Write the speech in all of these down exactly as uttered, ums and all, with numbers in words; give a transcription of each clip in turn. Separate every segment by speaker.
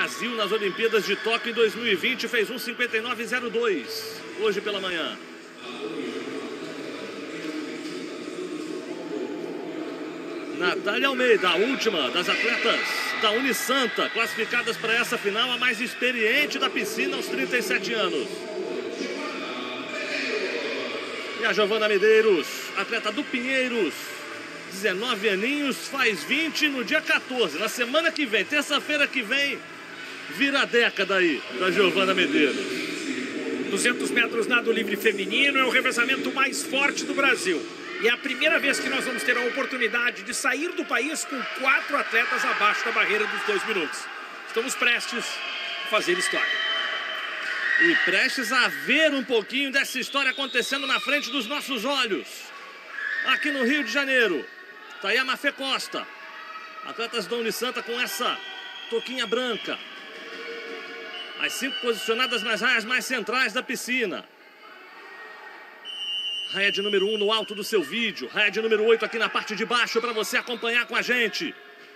Speaker 1: Brasil nas Olimpíadas de Tóquio em dois mil e vinte, fez um cinquenta e nove zero dois, hoje pela manhã. Natália Almeida, a última das atletas da Unisanta, classificadas para essa final, a mais experiente da piscina aos trinta e sete anos. E a Giovana Medeiros, atleta do Pinheiros, dezenove aninhos, faz vinte no dia quatorze. Na semana que vem, terça-feira que vem, vira a década aí da Giovana Medeiros.
Speaker 2: duzentos metros nado livre feminino é o revezamento mais forte do Brasil. E é a primeira vez que nós vamos ter a oportunidade de sair do país com quatro atletas abaixo da barreira dos dois minutos. Estamos prestes a fazer história.
Speaker 1: E prestes a ver um pouquinho dessa história acontecendo na frente dos nossos olhos. Aqui no Rio de Janeiro. Tá aí a Mafê Costa. Atletas da Unisanta com essa touquinha branca. As cinco posicionadas nas raias mais centrais da piscina. Raia de número um no alto do seu vídeo. Raia de número oito aqui na parte de baixo para você acompanhar com a gente.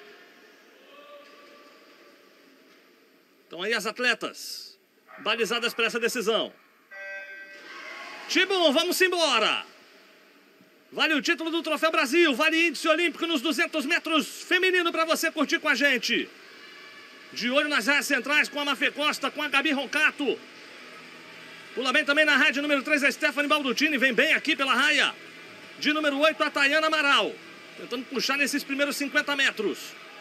Speaker 1: Então aí as atletas balizadas para essa decisão. Tibum, vamos embora. Vale o título do Troféu Brasil. Vale índice olímpico nos duzentos metros feminino para você curtir com a gente. De olho nas raias centrais com a Mafê Costa, com a Gabi Roncato. Pula bem também na raia de número três, a Stephanie Baldutini. Vem bem aqui pela raia de número oito, a Tayana Amaral. Tentando puxar nesses primeiros cinquenta metros.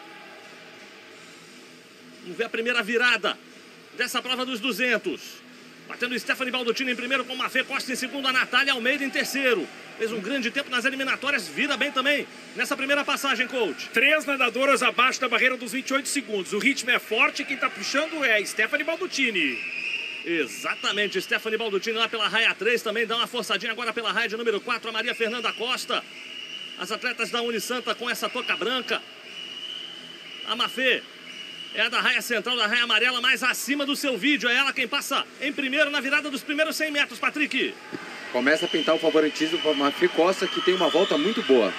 Speaker 1: Vamos ver a primeira virada dessa prova dos duzentos. Batendo Stephanie Baldutini em primeiro, com Mafê Costa em segundo, a Natália Almeida em terceiro. Fez um grande tempo nas eliminatórias, vira bem também nessa primeira passagem, coach.
Speaker 2: Três nadadoras abaixo da barreira dos vinte e oito segundos. O ritmo é forte, quem está puxando é a Stephanie Baldutini.
Speaker 1: Exatamente, Stephanie Baldutini lá pela raia três, também dá uma forçadinha agora pela raia de número quatro, a Maria Fernanda Costa. As atletas da Unisanta com essa touca branca. A Mafê é a da raia central, da raia amarela, mais acima do seu vídeo. É ela quem passa em primeiro na virada dos primeiros cem metros, Patrick.
Speaker 3: Começa a pintar o favoritismo para a Mafê Costa, que tem uma volta muito boa.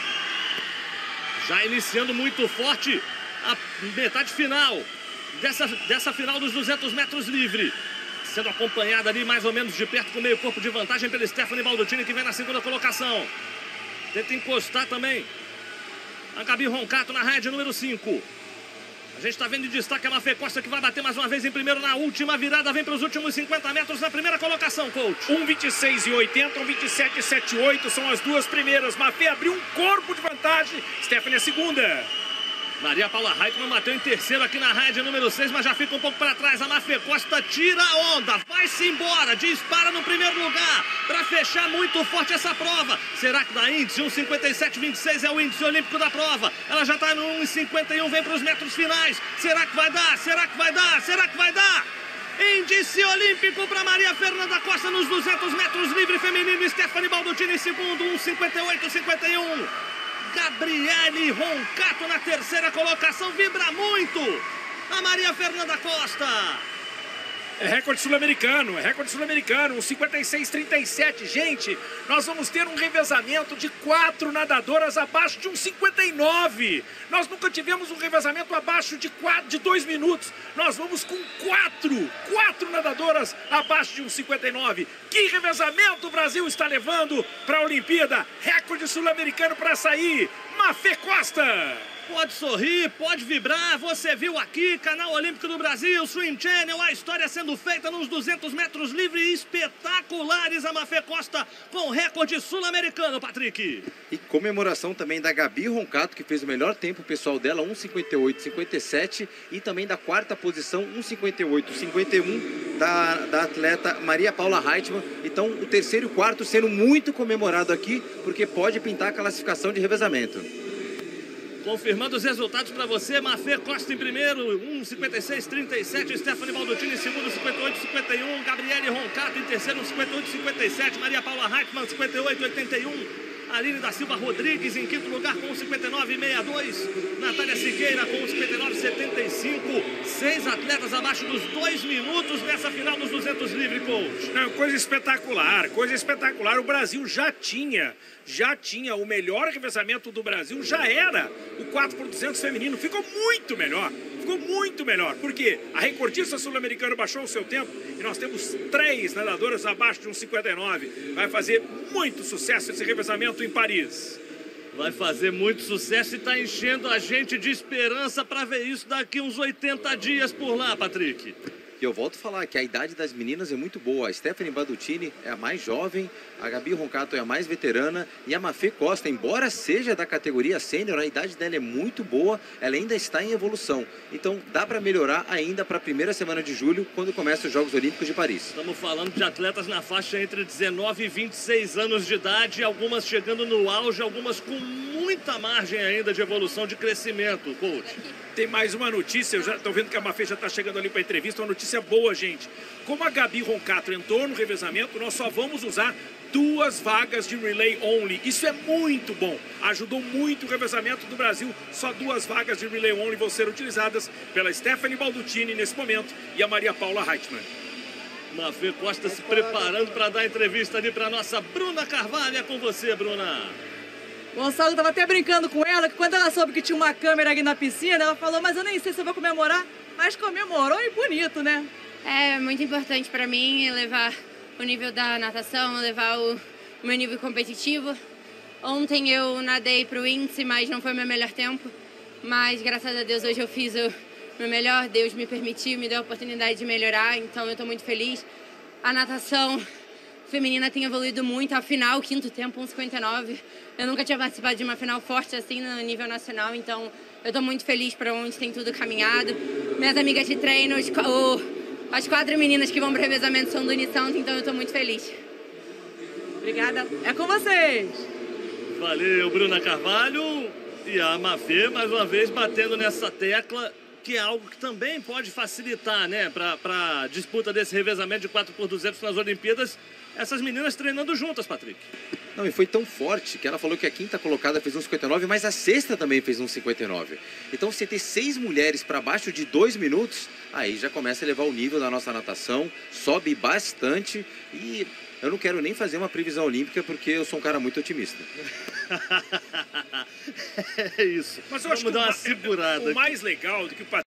Speaker 1: Já iniciando muito forte a metade final dessa, dessa final dos duzentos metros livre. Sendo acompanhada ali mais ou menos de perto com meio corpo de vantagem pela Stephanie Baldutini, que vem na segunda colocação. Tenta encostar também a Gabi Roncato na raia de número cinco. A gente está vendo em destaque a Mafê Costa, que vai bater mais uma vez em primeiro na última virada. Vem para os últimos cinquenta metros na primeira colocação, coach.
Speaker 2: um vinte e seis e oitenta, um vinte e sete e setenta e oito são as duas primeiras. Mafê abriu um corpo de vantagem. Stephanie é segunda.
Speaker 1: Maria Paula Reitman bateu em terceiro aqui na raia de número seis, mas já fica um pouco para trás. A Mafê Costa tira a onda, vai-se embora, dispara no primeiro lugar para fechar muito forte essa prova. Será que dá índice? um cinquenta e sete vinte e seis é o índice olímpico da prova. Ela já está no um cinquenta e um, vem para os metros finais. Será que vai dar? Será que vai dar? Será que vai dar? Índice olímpico para Maria Fernanda Costa nos duzentos metros livre feminino. Stephanie Baldutini em segundo, um cinquenta e oito cinquenta e um. Gabriele Roncato na terceira colocação, vibra muito a Maria Fernanda Costa.
Speaker 2: É recorde sul-americano, é recorde sul-americano, um cinquenta e seis trinta e sete. Gente, nós vamos ter um revezamento de quatro nadadoras abaixo de um cinquenta e nove. Nós nunca tivemos um revezamento abaixo de, quatro, de dois minutos. Nós vamos com quatro, quatro nadadoras abaixo de um cinquenta e nove. Que revezamento o Brasil está levando para a Olimpíada? Recorde sul-americano para sair. Mafê Costa.
Speaker 1: Pode sorrir, pode vibrar, você viu aqui, Canal Olímpico do Brasil, Swim Channel, a história sendo feita nos duzentos metros livre, espetaculares, a Mafê Costa com recorde sul-americano, Patrick.
Speaker 3: E comemoração também da Gabi Roncato, que fez o melhor tempo pessoal dela, um cinquenta e oito cinquenta e sete, e também da quarta posição, um cinquenta e oito cinquenta e um, da, da atleta Maria Paula Reitman. Então, o terceiro e o quarto sendo muito comemorado aqui, porque pode pintar a classificação de revezamento.
Speaker 1: Confirmando os resultados para você, Mafê Costa em primeiro, um cinquenta e seis trinta e sete, Stephanie Baldutini em segundo, cinquenta e oito cinquenta e um, Gabriele Roncato em terceiro, cinquenta e oito cinquenta e sete, Maria Paula Reitman, cinquenta e oito oitenta e um, Aline da Silva Rodrigues em quinto lugar com cinquenta e nove sessenta e dois, Natália Siqueira com cinquenta e nove setenta e cinco, seis atletas abaixo dos dois minutos nessa final dos duzentos livre, coach.
Speaker 2: Não, coisa espetacular, coisa espetacular. O Brasil já tinha, já tinha o melhor revezamento do Brasil, já era o quatro por duzentos feminino, ficou muito melhor. ficou muito melhor, porque a recordista sul-americana baixou o seu tempo e nós temos três nadadoras abaixo de um cinquenta e nove. Vai fazer muito sucesso esse revezamento em Paris.
Speaker 1: Vai fazer muito sucesso e está enchendo a gente de esperança para ver isso daqui uns oitenta dias por lá, Patrick.
Speaker 3: E eu volto a falar que a idade das meninas é muito boa. A Stephanie Baduttini é a mais jovem, a Gabi Roncato é a mais veterana e a Mafê Costa, embora seja da categoria sênior, a idade dela é muito boa, ela ainda está em evolução. Então dá para melhorar ainda para a primeira semana de julho, quando começam os Jogos Olímpicos de Paris.
Speaker 1: Estamos falando de atletas na faixa entre dezenove e vinte e seis anos de idade, algumas chegando no auge, algumas com muita margem ainda de evolução, de crescimento, coach.
Speaker 2: Tem mais uma notícia, eu já estou vendo que a Mafê já está chegando ali para a entrevista, uma notícia boa, gente. Como a Gabi Roncato entrou no revezamento, nós só vamos usar duas vagas de relay only. Isso é muito bom. Ajudou muito o revezamento do Brasil. Só duas vagas de relay only vão ser utilizadas pela Stephanie Baduttini nesse momento e a Maria Paula Reitman.
Speaker 1: Mafê Costa se preparando para dar entrevista ali para nossa Bruna Carvalho. É com você, Bruna.
Speaker 4: Gonçalo estava até brincando com ela, que quando ela soube que tinha uma câmera ali na piscina, ela falou, mas eu nem sei se eu vou comemorar, mas comemorou e bonito, né?
Speaker 5: É muito importante para mim levar o nível da natação, levar o meu nível competitivo. Ontem eu nadei para o índice, mas não foi o meu melhor tempo. Mas graças a Deus hoje eu fiz o meu melhor, Deus me permitiu, me deu a oportunidade de melhorar, então eu estou muito feliz. A natação feminina tem evoluído muito, a final, quinto tempo, um cinquenta e nove. Eu nunca tinha participado de uma final forte assim no nível nacional, então eu estou muito feliz para onde tem tudo caminhado. Minhas amigas de treino, os, o, as quatro meninas que vão para o revezamento são do Unisanta, então eu estou muito feliz.
Speaker 4: Obrigada. É com vocês.
Speaker 1: Valeu, Bruna Carvalho. E a Mafê, mais uma vez, batendo nessa tecla, que é algo que também pode facilitar, né, para a disputa desse revezamento de quatro por duzentos nas Olimpíadas, essas meninas treinando juntas, Patrick.
Speaker 3: Não, e foi tão forte que ela falou que a quinta colocada fez um cinquenta e nove, mas a sexta também fez um cinquenta e nove. Então, se ter seis mulheres para baixo de dois minutos, aí já começa a elevar o nível da nossa natação, sobe bastante e eu não quero nem fazer uma previsão olímpica porque eu sou um cara muito otimista.
Speaker 1: É isso.
Speaker 2: Mas eu
Speaker 1: Vamos
Speaker 2: acho que
Speaker 1: dar
Speaker 2: o,
Speaker 1: uma segurada.
Speaker 2: O mais legal do que o